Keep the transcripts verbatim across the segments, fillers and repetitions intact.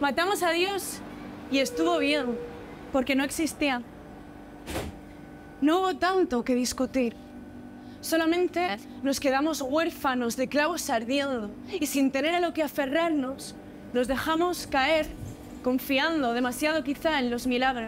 Matamos a Dios y estuvo bien, porque no existía. No hubo tanto que discutir. Solamente nos quedamos huérfanos de clavos ardiendo y sin tener a lo que aferrarnos, nos dejamos caer, confiando demasiado quizá en los milagros.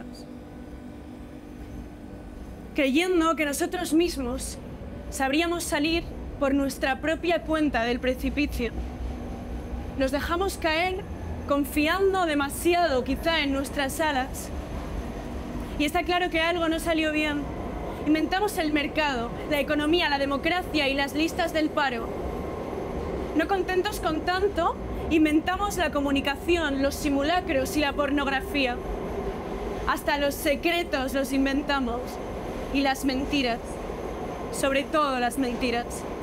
Creyendo que nosotros mismos sabríamos salir por nuestra propia cuenta del precipicio. Nos dejamos caer confiando demasiado quizá en nuestras alas. Y está claro que algo no salió bien. Inventamos el mercado, la economía, la democracia y las listas del paro. No contentos con tanto, inventamos la comunicación, los simulacros y la pornografía. Hasta los secretos los inventamos. Y las mentiras. Sobre todo las mentiras.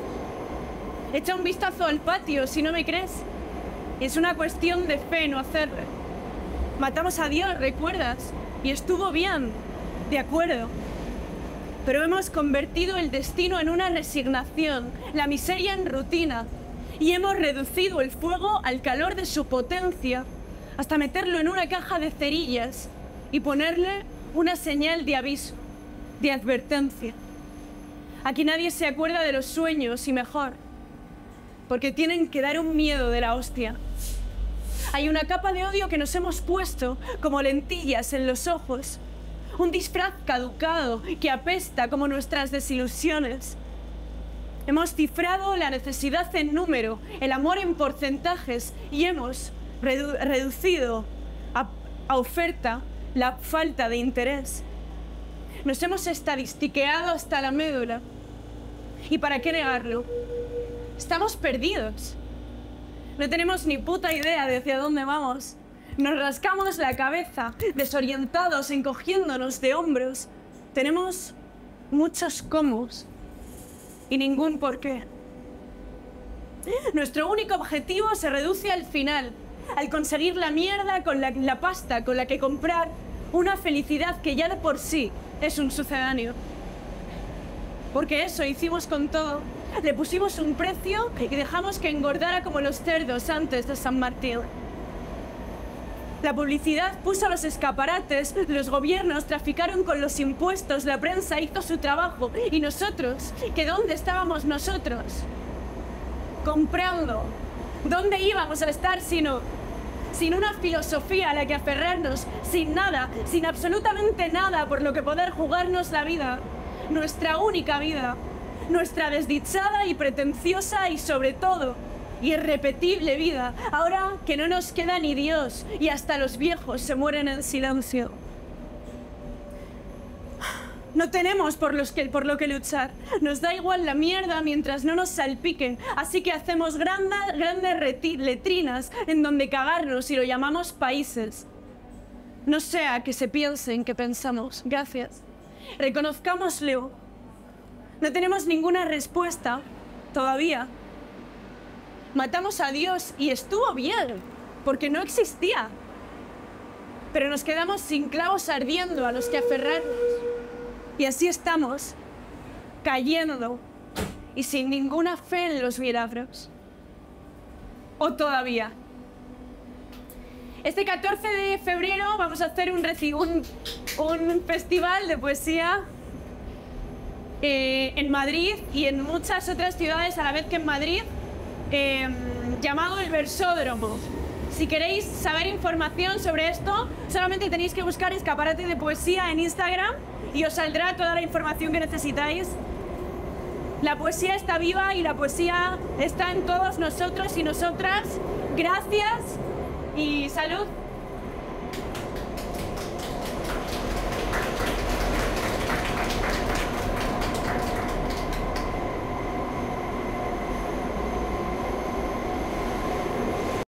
Echa un vistazo al patio si no me crees. Es una cuestión de fe no hacerlo. Matamos a Dios, ¿recuerdas? Y estuvo bien, de acuerdo. Pero hemos convertido el destino en una resignación, la miseria en rutina, y hemos reducido el fuego al calor de su potencia, hasta meterlo en una caja de cerillas y ponerle una señal de aviso, de advertencia. Aquí nadie se acuerda de los sueños, y mejor, porque tienen que dar un miedo de la hostia. Hay una capa de odio que nos hemos puesto como lentillas en los ojos, un disfraz caducado que apesta como nuestras desilusiones. Hemos cifrado la necesidad en número, el amor en porcentajes y hemos redu reducido a, a oferta la falta de interés. Nos hemos estadistiqueado hasta la médula. ¿Y para qué negarlo? Estamos perdidos. No tenemos ni puta idea de hacia dónde vamos. Nos rascamos la cabeza, desorientados, encogiéndonos de hombros. Tenemos muchos cómo y ningún por qué. Nuestro único objetivo se reduce al final, al conseguir la mierda con la, la pasta con la que comprar una felicidad que ya de por sí es un sucedáneo. Porque eso hicimos con todo. Le pusimos un precio y dejamos que engordara como los cerdos antes de San Martín. La publicidad puso los escaparates, los gobiernos traficaron con los impuestos, la prensa hizo su trabajo. ¿Y nosotros? ¿Que dónde estábamos nosotros? Comprando. ¿Dónde íbamos a estar sino? Sin una filosofía a la que aferrarnos, sin nada, sin absolutamente nada por lo que poder jugarnos la vida. Nuestra única vida. Nuestra desdichada y pretenciosa y sobre todo irrepetible vida, ahora que no nos queda ni Dios y hasta los viejos se mueren en silencio. No tenemos por, los que, por lo que luchar, nos da igual la mierda mientras no nos salpiquen, así que hacemos grandes, grandes letrinas en donde cagarnos y lo llamamos países. No sea que se piensen que pensamos. Gracias. Reconozcámoslo. No tenemos ninguna respuesta, todavía. Matamos a Dios y estuvo bien, porque no existía. Pero nos quedamos sin clavos ardiendo a los que aferrarnos. Y así estamos, cayendo y sin ninguna fe en los milagros. O todavía. Este catorce de febrero vamos a hacer un, un, un festival de poesía Eh, en Madrid y en muchas otras ciudades a la vez que en Madrid, eh, llamado el Versódromo. Si queréis saber información sobre esto, solamente tenéis que buscar Escaparate de Poesía en Instagram y os saldrá toda la información que necesitáis. La poesía está viva y la poesía está en todos nosotros y nosotras. Gracias y salud.